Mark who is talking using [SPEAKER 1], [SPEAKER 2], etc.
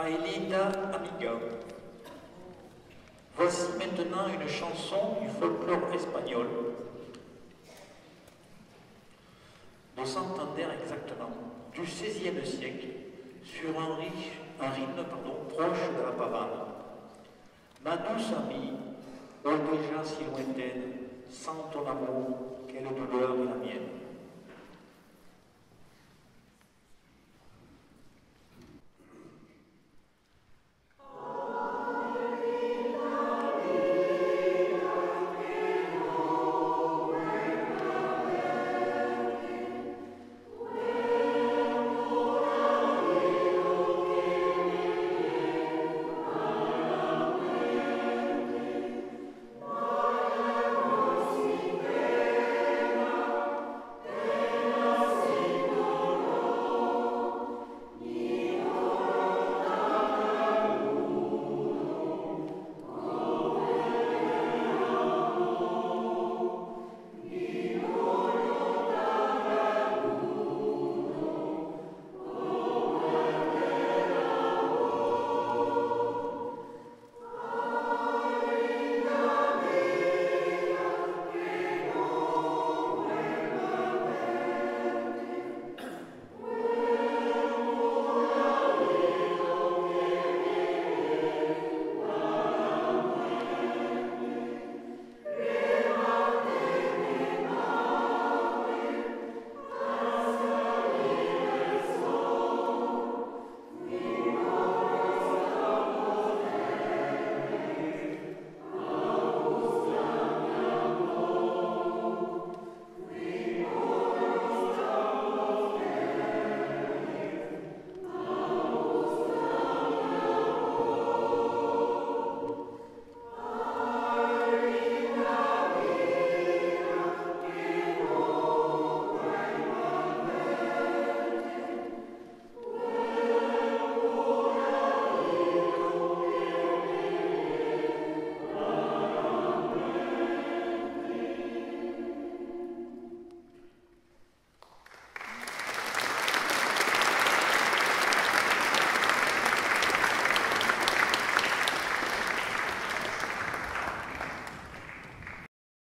[SPEAKER 1] Aelita Amiga. Voici maintenant une chanson du folklore espagnol, de Santander exactement, du XVIe siècle, sur un rythme proche de la pavane. Ma douce amie, ô déjà si lointaine, sans ton amour, quelle douleur est la mienne.